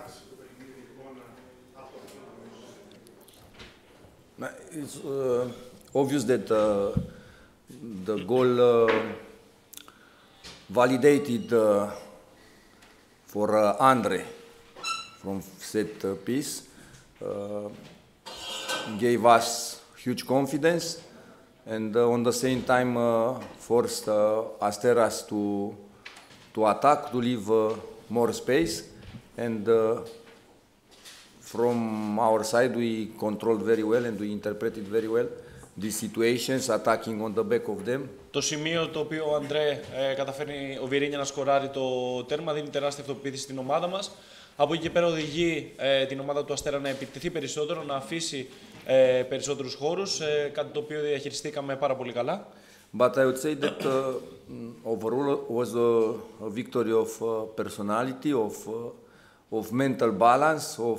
κράτησε το παιχνίδι εικόνα από το πρώτο? It's obvious that the goal validated for Andre from set piece gave us huge confidence and on the same time forced Asteras to attack, to leave more space, and from our side we controlled very well and we interpreted very well these situations, attacking on the back of them. Το σημείο το οποίο ο Αντρέ καταφέρνει ο Βιερίνια να σκοράρει το τέρμα δίνει τεράστια αυτοποίθηση στην ομάδα μας. Από εκεί και πέρα οδηγεί την ομάδα του Αστέρα να επιτεθεί περισσότερο, να αφήσει περισσότερους χώρους, κάτι το οποίο διαχειριστήκαμε πάρα πολύ καλά. But I would say that overall was a victory of personality, of mental balance, of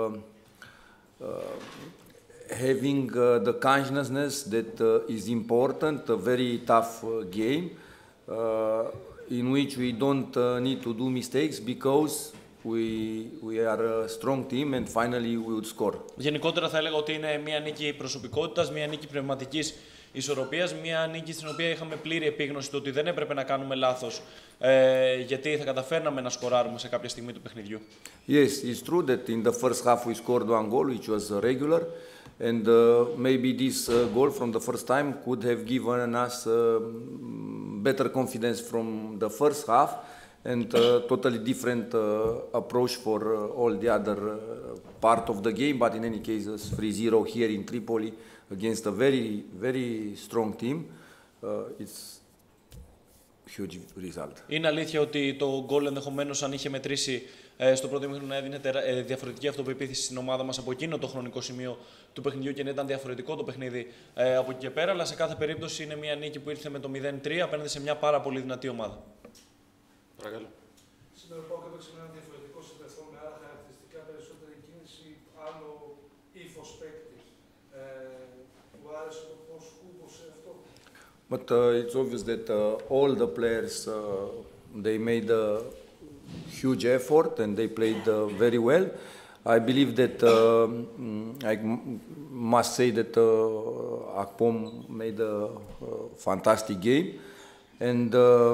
having the consciousness that is important, a very tough game in which we don't need to do mistakes because we are a strong team and finally we would score. Γενικότερα θα έλεγα ότι είναι μια νίκη προσωπικότητας, μια νίκη πνευματικής ισορροπίας, μια νίκη στην οποία είχαμε πλήρη επίγνωση του ότι δεν έπρεπε να κάνουμε λάθος, γιατί θα καταφέρναμε να σκοράρουμε σε κάποια στιγμή του παιχνιδιού. Yes, it's true that in the first half we scored one goal, which was regular, and maybe this goal from the first time could have given us better confidence from the first half and totally different approach for all the other part of the game, but in any case, 3-0 here in Tripoli against a very, very strong team, it's huge result. Είναι αλήθεια ότι το γκολ ενδεχομένως αν είχε μετρήσει στο πρώτο ημίχρονο να έδινε διαφορετική αυτοπεποίθηση στην ομάδα μας από εκείνο το χρονικό σημείο του παιχνιδιού και να ήταν διαφορετικό το παιχνίδι από εκεί και πέρα, αλλά σε κάθε περίπτωση είναι μια νίκη που ήρθε με το 0-3 απέναντι σε μια πάρα πολύ δυνατή ομάδα. Παρακαλώ. Σήμερα πάω και έπαιξε με ένα διαφορετικό συντεθό με άλλα χαρακτηριστικά, περισσότερη κίνηση, άλλο ύφος παίκτη. Του άρεσε το πώς κούμπωσε αυτό? But it's obvious that all the players they made a huge effort and they played very well. I believe that I must say that Akpom made a fantastic game, and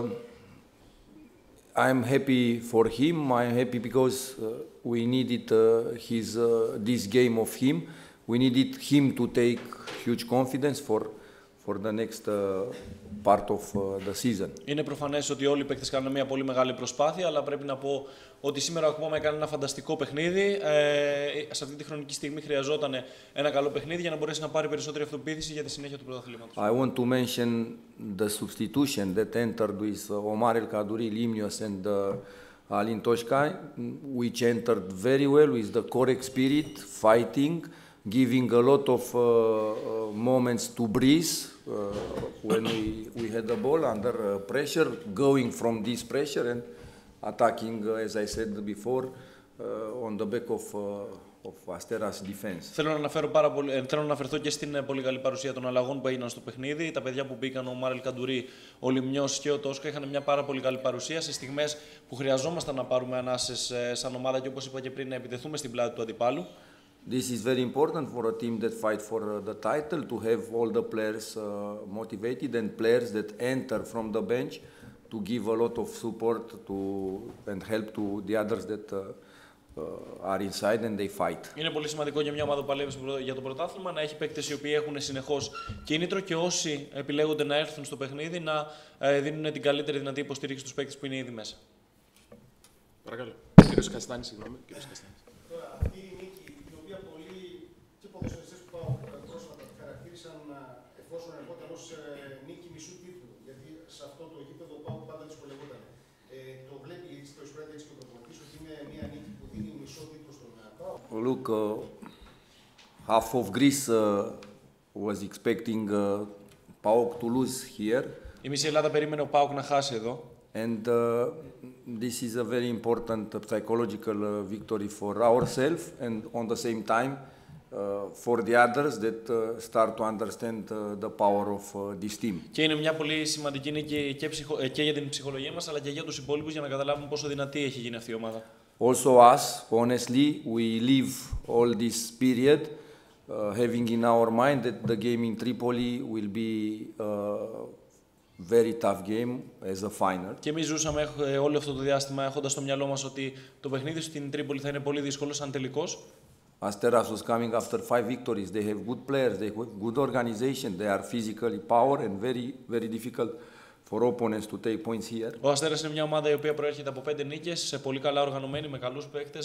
I'm happy for him. I'm happy because we needed this game of him. We needed him to take huge confidence for the next part of the season. Είναι προφανές ότι όλοι οι παίκτες κάνουν μια πολύ μεγάλη προσπάθεια, αλλά πρέπει να πω ότι σήμερα ο Ακπόμ έκανε ένα φανταστικό παιχνίδι. Σε αυτή τη χρονική στιγμή χρειαζόταν ένα καλό παιχνίδι για να μπορέσει να πάρει περισσότερη αυτοποίθηση για τη συνέχεια του πρωταθλήματος. I want to mention the substitution that entered with Omar El Kaduri, Limnios and Alin Toshkai, which entered very well with the correct spirit, fighting, giving a lot of moments to breathe when we had the ball under pressure, going from this pressure and attacking, as I said before, on the back of Asteras defense. Θέλω να αναφερθώ και στην πολύ καλή παρουσία των αλλαγών που έγιναν στο παιχνίδι. Τα παιδιά που μπήκαν, ο Μάρελ Καντουρί, ο Λιμνιός και ο Τόσκα, είχαν μια πάρα πολύ καλή παρουσία σε στιγμές που χρειαζόμασταν να πάρουμε ανάσες σαν ομάδα και όπως είπα και πριν να επιτεθούμε στην πλάτη του αντιπάλου. This is very important for a team that fight for the title, to have all the players motivated and players that enter from the bench to give a lot of support and help to the others that are inside and they fight. Είναι πολύ σημαντικό για μια ομάδα που παλεύει για το πρωτάθλημα να έχει παίκτες οι οποίοι έχουν συνεχώς κίνητρο και όσοι επιλέγονται να έρθουν στο παιχνίδι να δίνουν την καλύτερη δυνατή υποστήριξη στους παίκτες που είναι ήδη μέσα. Παρακαλώ. Κύριος Καστάνης, συγγνώμη. Αυτή η νίκη, η οποία πολλοί και ποδοσφαιριστές που πάω πρόσφατα χαρακτήρισαν εφόσον ερχόταν ως νίκη μισού τίτλου, γιατί σε αυτό το γήπεδο πάω πάντα δυσκολευόταν. Το βλέπει στο Ισπρέντα και ο προπονητής ότι είναι μια νίκη που δίνει μισό τίτλο στον ΠΑΟΚ. Look, half of Greece was expecting PAOK to lose here. Η μισή Ελλάδα περίμενε ο ΠΑΟΚ να χάσει εδώ. And this is a very important psychological victory for ourselves and on the same time for the others that start to understand the power of this team. Και είναι μια πολύ σημαντική νίκη και για την ψυχολογία μας αλλά και για τους υπόλοιπους για να καταλάβουν πόσο δυνατή έχει γίνει αυτή η ομάδα. Also us, honestly, we live all this period having in our mind that the game in Tripoli will be a very tough game as a final. Και εμείς ζούσαμε όλο αυτό το διάστημα έχοντας στο μυαλό μας ότι το παιχνίδι στην Τρίπολη θα είναι πολύ δύσκολο σαν τελικός. Asteras was coming after 5 victories. They have good players, they have good organization, they are physically power and very, very difficult for opponents to take points here. Ο Αστέρας είναι μια ομάδα η οποία προέρχεται από 5 νίκες, πολύ καλά οργανωμένη, με καλούς παίκτες,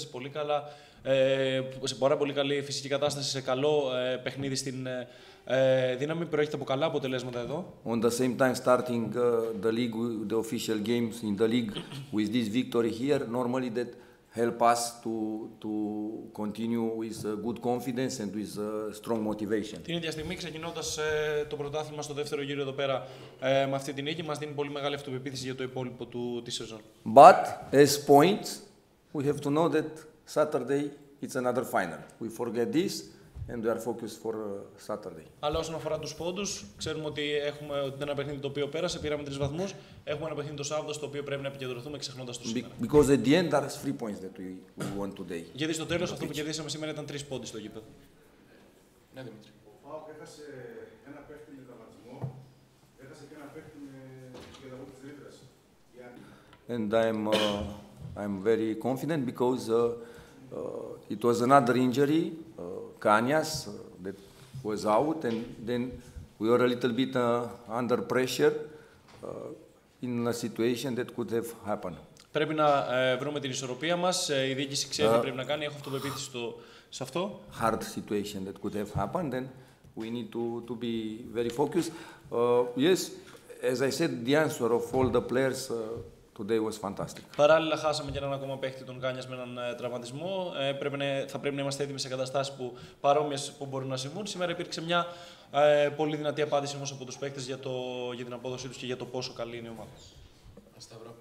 σε πάρα πολύ καλή φυσική κατάσταση, σε καλό παιχνίδι στην δύναμη, προέρχεται από καλά αποτελέσματα εδώ. On the same time, starting the league, the official games in the league with this victory here, normally that help us to continue with good confidence and with strong motivation. Την ίδια στιγμή, ξεκινώντας το πρωτάθλημα στο δεύτερο γύρο εδώ πέρα με αυτή την νίκη, μας δίνει πολύ μεγάλη αυτοπεποίθηση για το υπόλοιπο τη σεζόν. But as points, we have to know that Saturday it's another final. We forget this and we are focused for Saturday. Αλλά όσον αφορά τους πόντους, ξέρουμε ότι έχουμε ένα παιχνίδι το οποίο πέρασε, πήραμε 3 βαθμούς. Έχουμε ένα παιχνίδι το Σάββατο στο οποίο πρέπει να επικεντρωθούμε ξεχνώντας το σήμερα. Because at the end there are 3 points that we won today. Γιατί στο τέλος αυτό που κερδίσαμε σήμερα ήταν 3 πόντοι στο γήπεδο. Ναι, Δημήτρη. Ο ΠΑΟΚ έχασε ένα παίχτη με τραυματισμό, έχασε και ένα παίχτη με διαδαγωγή της ρήτρας. And I'm very confident because it was another injury, Kanyas, that was out, and then we were a little bit under pressure in a situation that could have happened. Πρέπει να βρούμε την ισορροπία μας. Η διοίκηση ξέρει τι πρέπει να κάνει. Έχω αυτοπεποίθηση σε αυτό. Hard situation that could have happened, then we need to be very focused. Yes, as I said, the answer of all the players today was fantastic. Παράλληλα, χάσαμε και έναν ακόμα παίχτη, τον Κάνιας, με έναν τραυματισμό. Θα πρέπει να είμαστε έτοιμοι σε καταστάσεις παρόμοιες που μπορούν να συμβούν. Σήμερα υπήρξε μια πολύ δυνατή απάντηση όμως από τους παίχτες για την απόδοσή τους και για το πόσο καλή είναι η ομάδα. Σταυρό.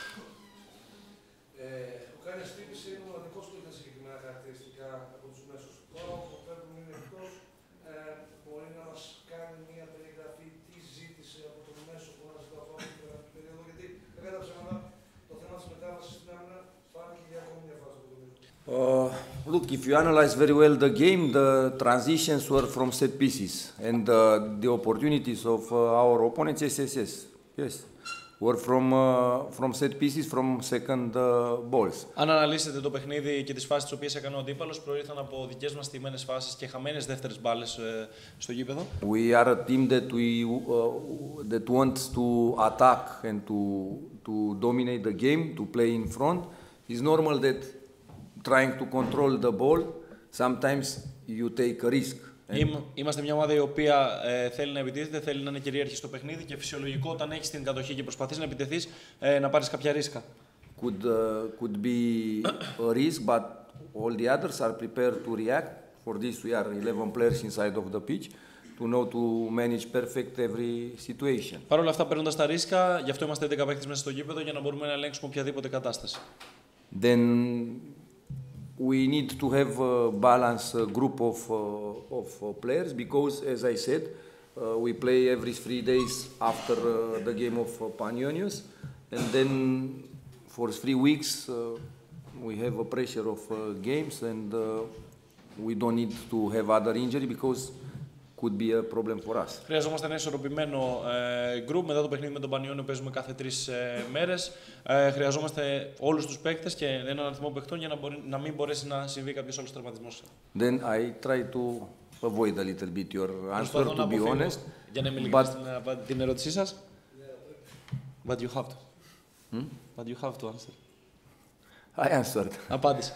Ο Κάνιας τύπησε είναι ο μοναδικός που είχε συγκεκριμένα χαρακτηριστικά από τους μέσους. Τώρα που παίρνουμε είναι εκτός, μπορεί να μας κάνει μια περιγραφή τι ζήτησε από τον μέσο που να ζητά από αυτή την περίοδο. Γιατί δεν κατάψε να το θέμα της μετάβασης στην άμυνα φάνηκε για ακόμη μια φάση. Look, if you analyze very well the game, the transitions were from set pieces, and the opportunities of our opponents, yes, were from set pieces, from second balls. Αν αναλύσετε το παιχνίδι και τις φάσεις τις οποίες έκανε ο αντίπαλος, προήλθαν από δικές μας στημένες φάσεις και χαμένες δεύτερες μπάλες στο γήπεδο. We are a team that wants to attack and to dominate the game, to play in front. It's normal that trying to control the ball, sometimes you take a risk. Είμαστε μια ομάδα η οποία θέλει να επιτίθεται, θέλει να είναι κυρίαρχη στο παιχνίδι και φυσιολογικό όταν έχεις την κατοχή και προσπαθείς να επιτεθείς να πάρεις κάποια ρίσκα. Could be a risk, but all the others are prepared to react. For this, we are 11 players inside of the pitch to know to manage perfect every situation. Παρ' όλα αυτά, παίρνοντας τα ρίσκα, γι' αυτό είμαστε 11 παίκτες μέσα στο γήπεδο για να μπορούμε να ελέγξουμε οποιαδήποτε κατάσταση. Then we need to have a balanced group of players because, as I said, we play every 3 days after the game of Panionios, and then for 3 weeks we have a pressure of games, and we don't need to have other injury because could be a problem for us. Χρειαζόμαστε ένα ισορροπημένο group. Μετά το παιχνίδι με τον Πανιόνιο παίζουμε κάθε 3 μέρες. Χρειαζόμαστε όλους τους παίκτες και έναν αριθμό παικτών για να μην μπορέσει να συμβεί κάποιος άλλος τραυματισμός. Then I try to avoid a little bit your answer, to be honest. Για να μην λυγεί την ερώτησή σας. But you have to. But you have to answer. I answered. Απάντησα.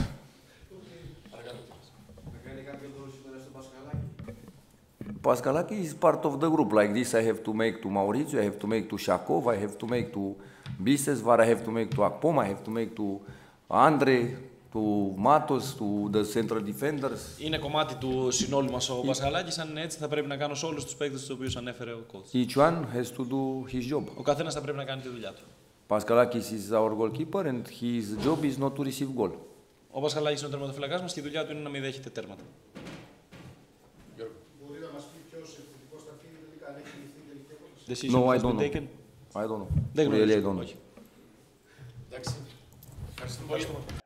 Pascalaki is part of the group. Like this, I have to make to Maurizio, I have to make to Shakov, I have to make to Bisesvar, I have to make to Akpom, I have to make to Andre, to Matos, to the central defenders. Είναι κομμάτι του συνόλου μας ο Πασχαλάκης. Αν είναι έτσι, θα πρέπει να κάνω σε όλους τους παίκτες τους οποίους ανέφερε ο coach. Each one has to do his job. Ο καθένας θα πρέπει να κάνει τη δουλειά του. Pascalakis is our goalkeeper and his job is not to receive goal. Ο Πασχαλάκης είναι ο τερματοφυλακάς μας και η δουλειά του είναι να μην δέχεται τέρματα. Μπορεί να μας πει ποιος επιθετικός θα φύγει τελικά, αν έχει ληφθεί τελική απόφαση. Decision No, I has don't been know. taken. I don't know. Δεν Really, I γνωρίζω. don't know. Όχι. Εντάξει. Ευχαριστούμε πολύ.